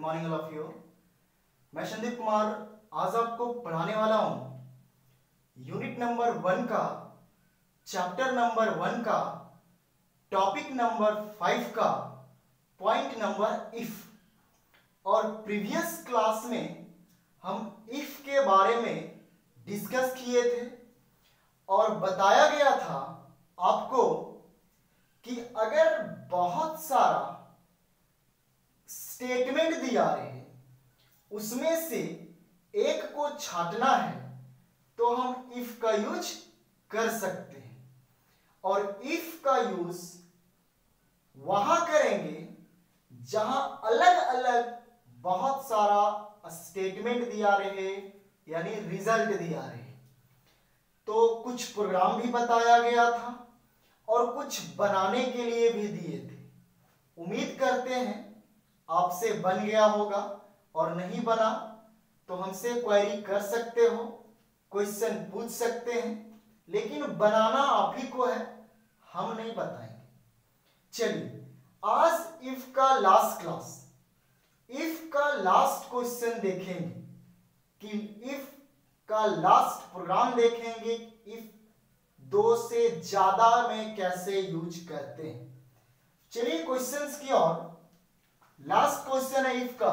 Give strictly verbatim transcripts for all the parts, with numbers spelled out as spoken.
Morning all of you. मैं संदीप कुमार आज आपको पढ़ाने वाला हूं यूनिट नंबर वन का चैप्टर नंबर वन का टॉपिक नंबर फाइव का पॉइंट नंबर इफ। और प्रीवियस क्लास में हम इफ के बारे में डिस्कस किए थे और बताया गया था आपको कि अगर बहुत सारा स्टेटमेंट दिया रहे उसमें से एक को छांटना है तो हम इफ का यूज कर सकते हैं। और इफ का यूज वहां करेंगे जहां अलग अलग बहुत सारा स्टेटमेंट दिया रहे यानी रिजल्ट दिया रहे। तो कुछ प्रोग्राम भी बताया गया था और कुछ बनाने के लिए भी दिए थे। उम्मीद करते हैं आपसे बन गया होगा, और नहीं बना तो हमसे क्वेरी कर सकते हो, क्वेश्चन पूछ सकते हैं, लेकिन बनाना आप ही को है, हम नहीं बताएंगे। चलिए आज इफ का लास्ट क्लास, इफ का लास्ट क्वेश्चन देखेंगे कि इफ का लास्ट प्रोग्राम देखेंगे इफ दो से ज्यादा में कैसे यूज करते हैं। चलिए क्वेश्चंस की ओर। लास्ट क्वेश्चन है इफ का,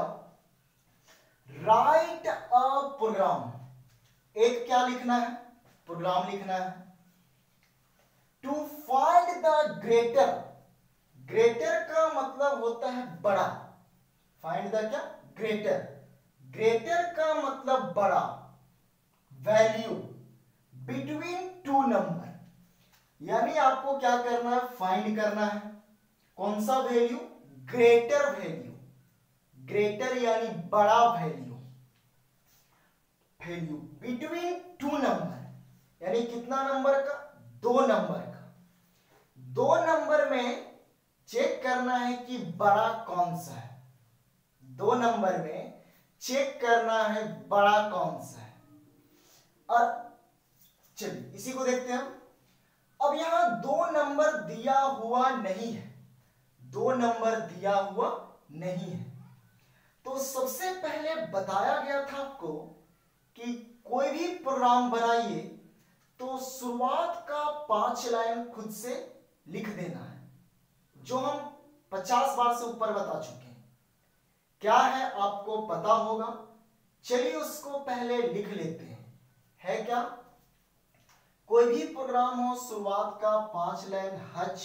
राइट अ प्रोग्राम। एक क्या लिखना है? प्रोग्राम लिखना है to find the greater. Greater का मतलब होता है बड़ा। फाइंड द क्या? ग्रेटर। ग्रेटर का मतलब बड़ा। वैल्यू बिटवीन टू नंबर, यानी आपको क्या करना है? फाइंड करना है कौन सा वैल्यू? Greater value. ग्रेटर यानी बड़ा value. Value between two number यानी कितना नंबर का? दो नंबर का। दो नंबर में चेक करना है कि बड़ा कौन सा है। दो नंबर में चेक करना है बड़ा कौन सा है। और चलिए इसी को देखते हैं हम। अब यहां दो नंबर दिया हुआ नहीं है, दो नंबर दिया हुआ नहीं है। तो सबसे पहले बताया गया था आपको कि कोई भी प्रोग्राम बनाइए तो शुरुआत का पांच लाइन खुद से लिख देना है, जो हम पचास बार से ऊपर बता चुके हैं। क्या है आपको पता होगा। चलिए उसको पहले लिख लेते हैं। है क्या? कोई भी प्रोग्राम हो शुरुआत का पांच line hash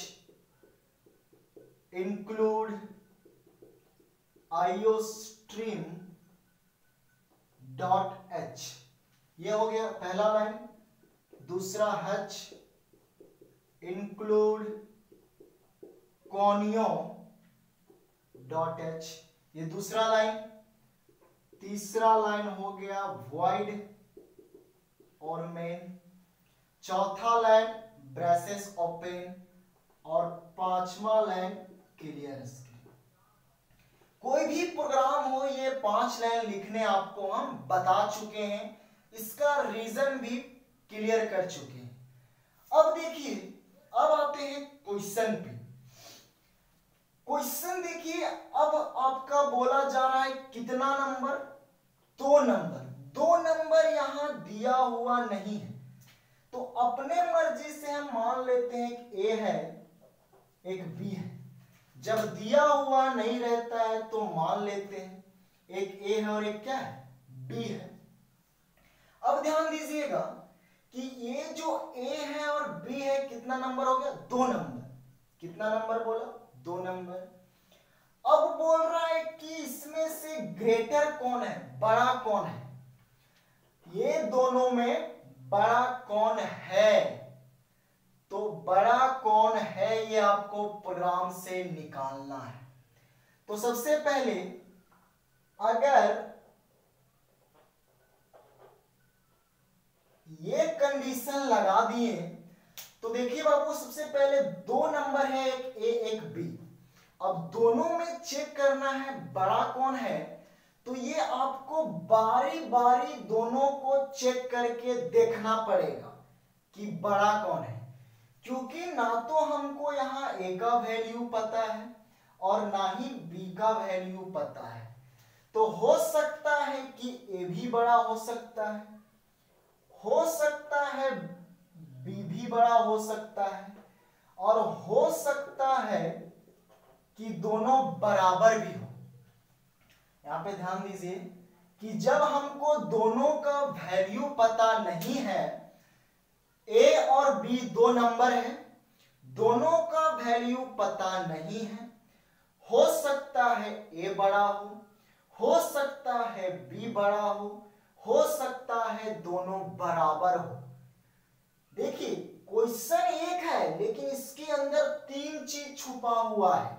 include iostream dot h, ये हो गया पहला लाइन। दूसरा hash include conio dot h, ये दूसरा लाइन। तीसरा लाइन हो गया वॉइड और मेन। चौथा लाइन ब्रेसेस ओपन और पांचवा लाइन क्लियरेंस। कोई भी प्रोग्राम हो ये पांच लाइन लिखने आपको हम बता चुके हैं, इसका रीजन भी क्लियर कर चुके हैं। अब देखिए, अब आते हैं क्वेश्चन पे। क्वेश्चन देखिए, अब आपका बोला जा रहा है कितना नंबर? दो नंबर। दो नंबर यहां दिया हुआ नहीं है, तो अपने मर्जी से हम मान लेते हैं एक ए है एक बी है। जब दिया हुआ नहीं रहता है तो मान लेते हैं एक ए है और एक क्या है? बी है। अब ध्यान दीजिएगा कि ये जो ए है और बी है कितना नंबर हो गया? दो नंबर। कितना नंबर बोला? दो नंबर। अब बोल रहा है कि इसमें से ग्रेटर कौन है? बड़ा कौन है? ये दोनों में बड़ा कौन है? तो बड़ा कौन है ये आपको प्रोग्राम से निकालना है। तो सबसे पहले अगर ये कंडीशन लगा दिए तो देखिए बाबू, सबसे पहले दो नंबर है, एक ए एक बी। अब दोनों में चेक करना है बड़ा कौन है, तो ये आपको बारी बारी दोनों को चेक करके देखना पड़ेगा कि बड़ा कौन है, क्योंकि ना तो हमको यहां ए का वैल्यू पता है और ना ही बी का वैल्यू पता है। तो हो सकता है कि ए भी बड़ा हो सकता है, हो सकता है बी भी बड़ा हो सकता है, और हो सकता है कि दोनों बराबर भी हो। यहां पे ध्यान दीजिए कि जब हमको दोनों का वैल्यू पता नहीं है, ए और बी दो नंबर है, दोनों का वैल्यू पता नहीं है, हो सकता है ए बड़ा हो हो सकता है बी बड़ा हो हो सकता है दोनों बराबर हो। देखिए क्वेश्चन एक है लेकिन इसके अंदर तीन चीज छुपा हुआ है।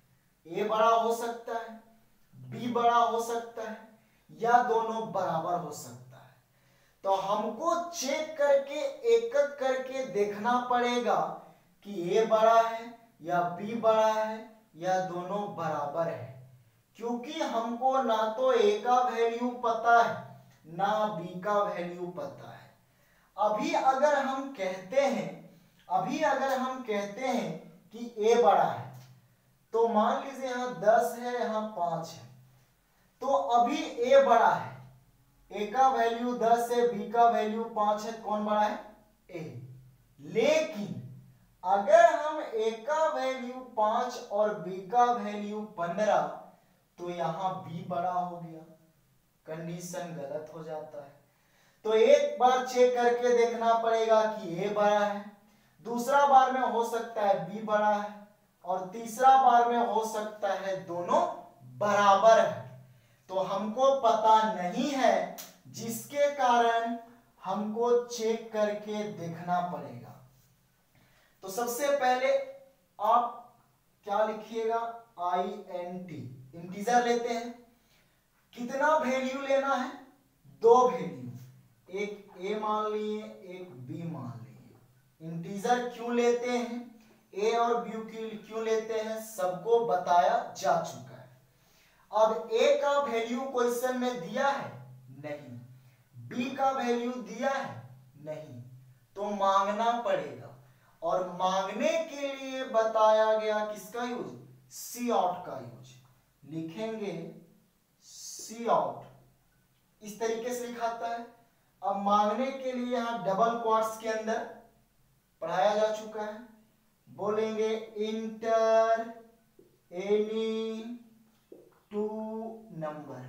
ए बड़ा हो सकता है, बी बड़ा हो सकता है, या दोनों बराबर हो सकता है। तो हमको चेक करके एक एक करके देखना पड़ेगा कि ए बड़ा है या बी बड़ा है या दोनों बराबर है, क्योंकि हमको ना तो ए का वैल्यू पता है ना बी का वैल्यू पता है। अभी अगर हम कहते हैं अभी अगर हम कहते हैं कि ए बड़ा है, तो मान लीजिए यहां दस है यहां पांच है, तो अभी ए बड़ा है, ए का वैल्यू दस है, बी का वैल्यू पांच है, कौन बड़ा है? ए। लेकिन अगर हम ए का वैल्यू पांच और बी का वैल्यू पंद्रह, तो यहां बी बड़ा हो गया, कंडीशन गलत हो जाता है। तो एक बार चेक करके देखना पड़ेगा कि ए बड़ा है, दूसरा बार में हो सकता है बी बड़ा है, और तीसरा बार में हो सकता है दोनों बराबर है। तो हमको पता नहीं है, जिसके कारण हमको चेक करके देखना पड़ेगा। तो सबसे पहले आप क्या लिखिएगा? आई एन टी, इंटीजर लेते हैं। कितना वैल्यू लेना है? दो वैल्यू, एक ए मान लिए एक बी मान लिए। इंटीजर क्यों लेते हैं, ए और बी क्यों लेते हैं, सबको बताया जा चुका है। अब ए का वैल्यू क्वेश्चन में दिया है नहीं, बी का वैल्यू दिया है नहीं, तो मांगना पड़ेगा। और मांगने के लिए बताया गया किसका यूज? सी आउट का यूज। लिखेंगे सी आउट, इस तरीके से लिखाता है। अब मांगने के लिए यहां डबल क्वाट्स के अंदर पढ़ाया जा चुका है, बोलेंगे enter any two number,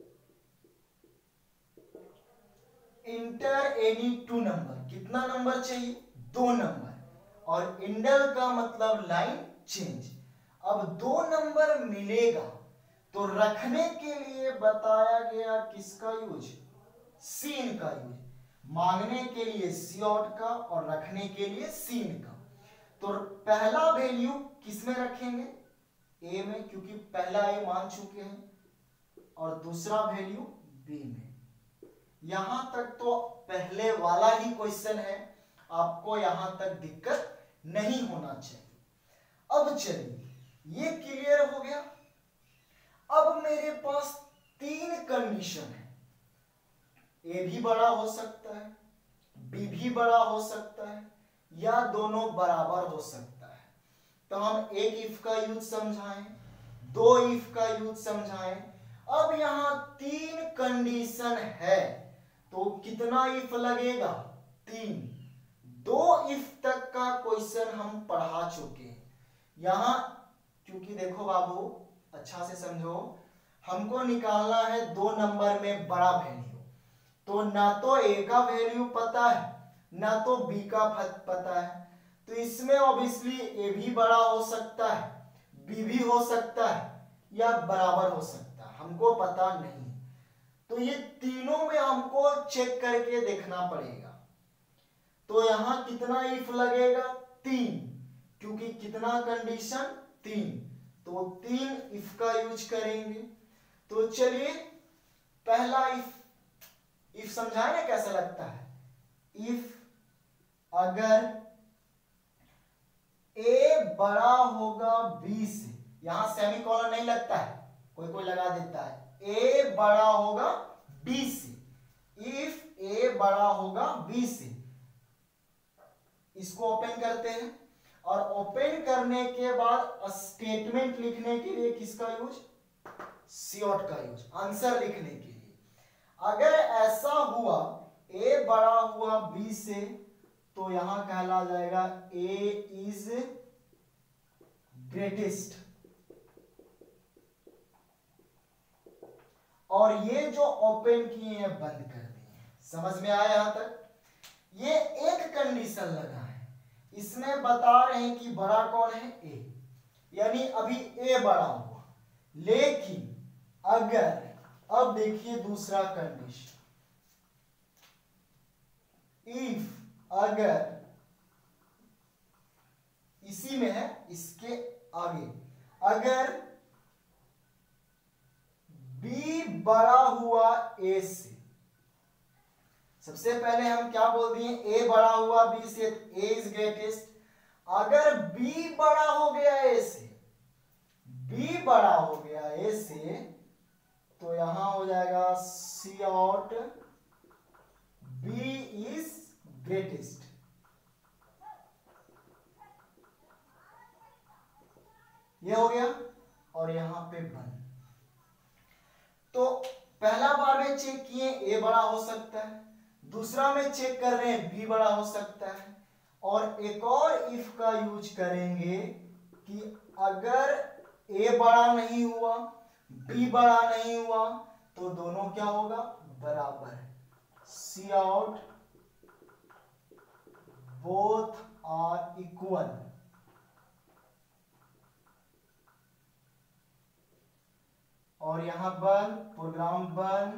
enter any two number. कितना नंबर चाहिए? दो नंबर। और इंडल का मतलब लाइन चेंज। अब दो नंबर मिलेगा तो रखने के लिए बताया गया किसका यूज? सीन का यूज। मांगने के लिए सी आउट का और रखने के लिए सीन का। तो पहला वैल्यू किस में रखेंगे? ए में, क्योंकि पहला ए मान चुके हैं, और दूसरा वैल्यू बी में। यहां तक तो पहले वाला ही क्वेश्चन है, आपको यहां तक दिक्कत नहीं होना चाहिए। अब चलिए ये क्लियर हो गया। अब मेरे पास तीन कंडीशन है, ए भी बड़ा हो सकता है, बी भी बड़ा हो सकता है, या दोनों बराबर हो सकता है। तो हम एक इफ का यूज समझाएं, दो इफ का यूज समझाएं। अब यहां तीन कंडीशन है, तो कितना इफ लगेगा? तीन। दो इफ तक का क्वेश्चन हम पढ़ा चुके हैं। यहां क्योंकि देखो बाबू, अच्छा से समझो, हमको निकालना है दो नंबर में बड़ा वैल्यू। तो ना तो ए का वैल्यू पता है ना तो बी का पता है, तो इसमें ऑब्वियसली ए भी बड़ा हो सकता है, बी भी हो सकता है, या बराबर हो सकता है, हमको पता नहीं। तो ये तीनों में हमको चेक करके देखना पड़ेगा। तो यहां कितना इफ लगेगा? तीन, क्योंकि कितना कंडीशन? तीन। तो तीन इफ का यूज करेंगे। तो चलिए पहला इफ इफ समझाए ना कैसा लगता है। इफ अगर ए बड़ा होगा बी से, यहां सेमीकोलन नहीं लगता है, कोई कोई लगा देता है, ए बड़ा होगा बी से। इफ ए बड़ा होगा बी से, इसको ओपन करते हैं, और ओपन करने के बाद स्टेटमेंट लिखने के लिए किसका यूज? सीओट का यूज आंसर लिखने के लिए। अगर ऐसा हुआ ए बड़ा हुआ बी से तो यहां कहला जाएगा ए इज ग्रेटेस्ट। और ये जो ओपन किए हैं बंद कर दिए। समझ में आया यहां तक? ये एक कंडीशन लगा है, इसमें बता रहे हैं कि बड़ा कौन है ए, यानी अभी ए बड़ा हुआ। लेकिन अगर अब देखिए दूसरा कंडीशन, इफ अगर इसी में है इसके आगे, अगर बी बड़ा हुआ ए से, सबसे पहले हम क्या बोल दिए, ए बड़ा हुआ बी से, ए इज ग्रेटेस्ट। अगर बी बड़ा हो गया ए से, बी बड़ा हो गया ए से, तो यहां हो जाएगा cout B is greatest. ये हो गया और यहां पे बंद। तो पहला बार में चेक किए ए बड़ा हो सकता है, दूसरा में चेक कर रहे हैं बी बड़ा हो सकता है, और एक और इफ का यूज करेंगे कि अगर ए बड़ा नहीं हुआ बी बड़ा नहीं हुआ तो दोनों क्या होगा, बराबर। Cout both are equal. और यहां बन प्रोग्राम बन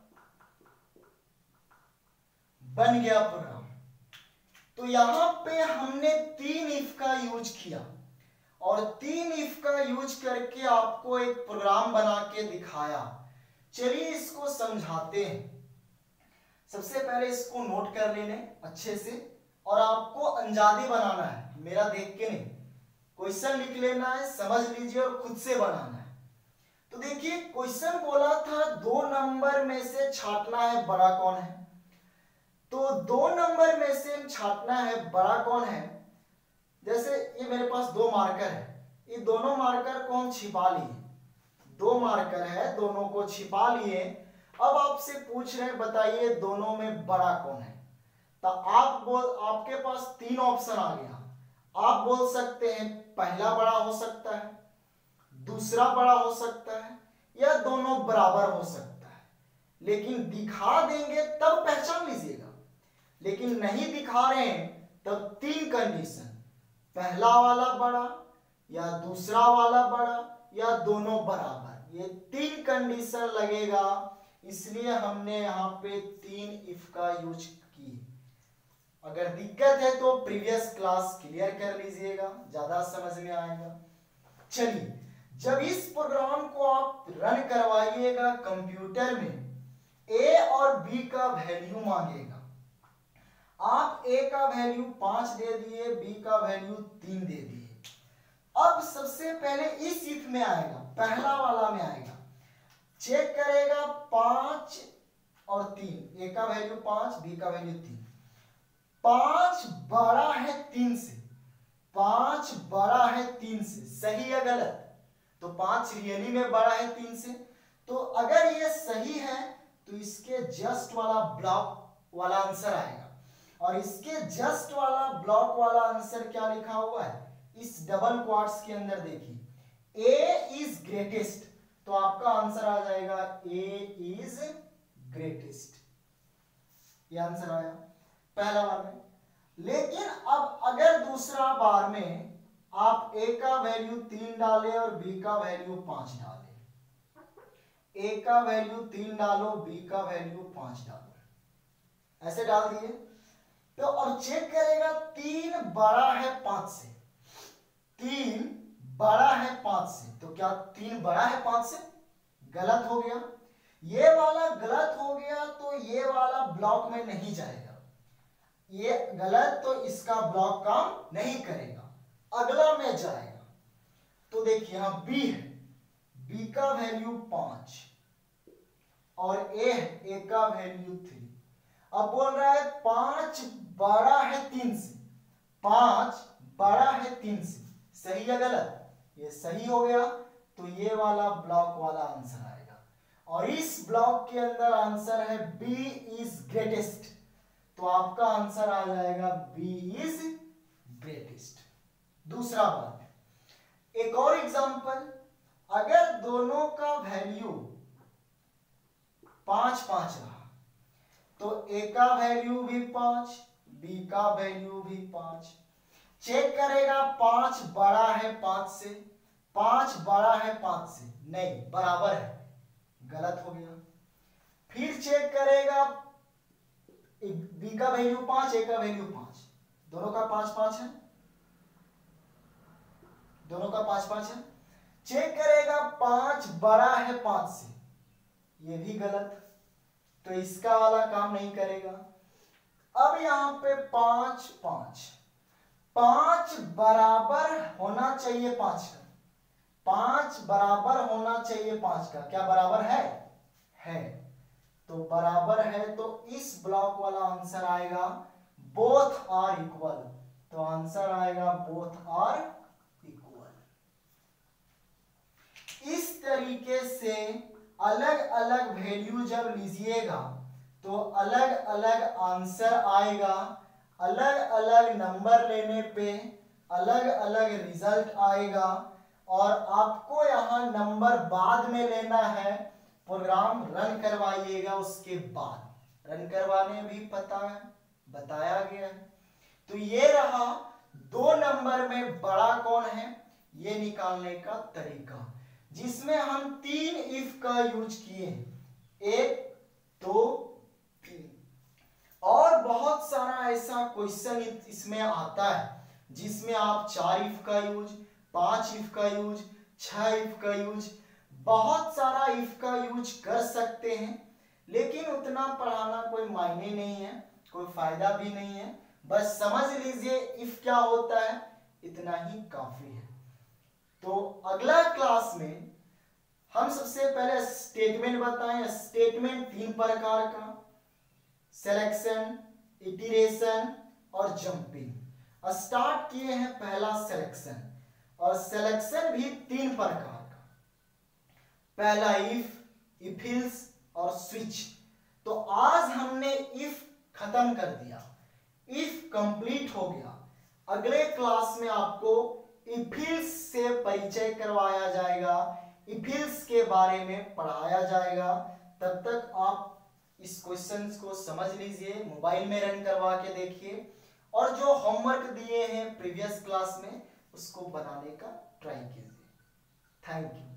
बन गया प्रोग्राम। तो यहां पे हमने तीन इफ का यूज किया और तीन इफ का यूज करके आपको एक प्रोग्राम बना के दिखाया। चलिए इसको समझाते हैं। सबसे पहले इसको नोट कर लेने अच्छे से, और आपको अंजादी बनाना है, मेरा देख के नहीं। क्वेश्चन लिख लेना है, समझ लीजिए और खुद से बनाना है। तो देखिए क्वेश्चन बोला था दो नंबर में से छांटना है बड़ा कौन है। तो दो नंबर में से छांटना है बड़ा कौन है। जैसे ये मेरे पास दो मार्कर है, ये दोनों मार्कर को हम छिपा लिए, दो मार्कर है दोनों को छिपा लिए। अब आपसे पूछ रहे हैं बताइए दोनों में बड़ा कौन है। तो आप बोल, आपके पास तीन ऑप्शन आ गया। आप बोल सकते हैं पहला बड़ा हो सकता है, दूसरा बड़ा हो सकता है, या दोनों बराबर हो सकता है। लेकिन दिखा देंगे तब पहचान लीजिएगा, लेकिन नहीं दिखा रहे हैं तब तीन कंडीशन, पहला वाला बड़ा या दूसरा वाला बड़ा या दोनों बराबर, ये तीन कंडीशन लगेगा। इसलिए हमने यहाँ पे तीन इफ का यूज की। अगर दिक्कत है तो प्रीवियस क्लास क्लियर कर लीजिएगा, ज्यादा समझ में आएगा। चलिए जब इस प्रोग्राम को आप रन करवाइएगा कंप्यूटर में, ए और बी का वैल्यू मांगेगा। आप ए का वैल्यू पांच दे दिए, बी का वैल्यू तीन दे दिए। अब सबसे पहले इस इफ में आएगा, पहला वाला में आएगा, चेक करेगा पांच और तीन, ए का वैल्यू पांच, बी का वैल्यू तीन। पांच बड़ा है तीन से, पांच बड़ा है तीन से, सही या गलत? तो पांच रियली में बड़ा है तीन से। तो अगर ये सही है तो इसके जस्ट वाला ब्लॉक वाला आंसर आएगा। और इसके जस्ट वाला ब्लॉक वाला आंसर क्या लिखा हुआ है, इस डबल क्वाट्स के अंदर देखिए, ए इज ग्रेटेस्ट। तो आपका आंसर आ जाएगा ए इज ग्रेटेस्ट। ये आंसर आया पहला बार में। लेकिन अब अगर दूसरा बार में आप ए का वैल्यू तीन डाले और बी का वैल्यू पांच डाले, ए का वैल्यू तीन डालो, बी का वैल्यू पांच डालो, ऐसे डाल दिए। तो अब चेक करेगा तीन बड़ा है पांच से, तीन बड़ा है पांच से, तो क्या तीन बड़ा है पांच से? गलत हो गया। ये वाला गलत हो गया तो ये वाला ब्लॉक में नहीं जाएगा, ये गलत, तो इसका ब्लॉक काम नहीं करेगा, अगला में जाएगा। तो देखिए यहां बी है, बी का वैल्यू पांच और ए है, ए का वैल्यू थ्री। अब बोल रहा है पांच बड़ा है तीन से, पांच बड़ा है तीन से, सही या गलत? ये सही हो गया। तो ये वाला ब्लॉक वाला आंसर आएगा। और इस ब्लॉक के अंदर आंसर है बी इज ग्रेटेस्ट, तो आपका आंसर आ जाएगा बी इज ग्रेटेस्ट। दूसरा बात, एक और एग्जांपल, अगर दोनों का वैल्यू पांच पांच रहा तो ए का वैल्यू भी पांच, बी का वैल्यू भी पांच। चेक करेगा पांच बड़ा है पांच से, पांच बड़ा है पांच से, नहीं बराबर है, गलत हो गया। फिर चेक करेगा बी का वैल्यू पांच, ए का वैल्यू पांच, दोनों का पांच पांच है, दोनों का पांच पांच है। चेक करेगा पांच बड़ा है पांच से, ये भी गलत, तो इसका वाला काम नहीं करेगा। अब यहां पे पांच पांच, पांच बराबर होना चाहिए पांच का, पांच बराबर होना चाहिए पांच का, क्या बराबर है? है, तो बराबर है, तो इस ब्लॉक वाला आंसर आएगा बोथ आर इक्वल, तो आंसर आएगा बोथ आर इक्वल। इस तरीके से अलग अलग वैल्यू जब लीजिएगा तो अलग अलग आंसर आएगा, अलग अलग नंबर लेने पे अलग अलग रिजल्ट आएगा। और आपको यहाँ नंबर बाद में लेना है, प्रोग्राम रन करवाइएगा उसके बाद, रन करवाने भी पता है, बताया गया है। तो ये रहा दो नंबर में बड़ा कौन है ये निकालने का तरीका, जिसमें हम तीन इफ का यूज किए, एक दो तीन। और बहुत सारा ऐसा क्वेश्चन इसमें आता है जिसमें आप चार इफ का यूज, पांच इफ का यूज, छह इफ का यूज, बहुत सारा इफ का यूज कर सकते हैं, लेकिन उतना पढ़ाना कोई मायने नहीं है, कोई फायदा भी नहीं है। बस समझ लीजिए इफ क्या होता है, इतना ही काफी है। तो अगला क्लास में हम सबसे पहले स्टेटमेंट बताएं। स्टेटमेंट तीन प्रकार का, सिलेक्शन, इटरेशन और जंपिंग। स्टार्ट किए हैं पहला सिलेक्शन, और सिलेक्शन भी तीन प्रकार का, पहला इफ, इफिल्स और स्विच। तो आज हमने इफ खत्म कर दिया, इफ कंप्लीट हो गया। अगले क्लास में आपको इफिल्स से परिचय करवाया जाएगा, इफिल्स के बारे में पढ़ाया जाएगा। तब तक आप इस क्वेश्चंस को समझ लीजिए, मोबाइल में रन करवा के देखिए, और जो होमवर्क दिए हैं प्रीवियस क्लास में उसको बनाने का ट्राई कीजिए। Thank you.